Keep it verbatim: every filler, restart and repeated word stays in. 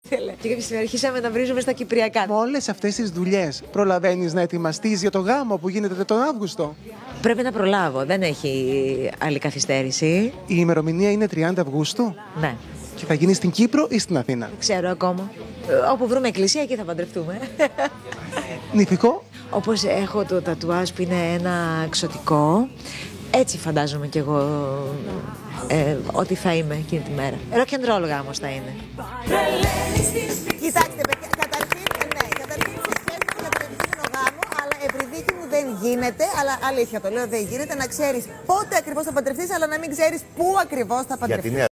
Και κάποια στιγμή αρχίσαμε να βρίζουμε στα κυπριακά. Με όλες αυτές τις δουλειές προλαβαίνεις να ετοιμαστείς για το γάμο που γίνεται τον Αύγουστο? Πρέπει να προλάβω, δεν έχει άλλη καθυστέρηση. Η ημερομηνία είναι τριάντα Αυγούστου. Ναι. Και θα γίνει στην Κύπρο ή στην Αθήνα? Δεν ξέρω ακόμα. Ε, όπου βρούμε εκκλησία, εκεί θα παντρευτούμε. Νηφικό. Όπως έχω το τατουάζ που είναι ένα εξωτικό, έτσι φαντάζομαι κι εγώ ε, ότι θα είμαι εκείνη τη μέρα. Rock and roll γάμος θα είναι. Κοιτάξτε, παιδιά, καταρχήν, ναι, καταρχήν συγχαίρω για τον επικίνδυνο γάμο, αλλά ευρυδίκη μου δεν γίνεται, αλλά αλήθεια το λέω, δεν γίνεται να ξέρεις πότε ακριβώς θα παντρευτείς, αλλά να μην ξέρεις πού ακριβώς θα παντρευτείς.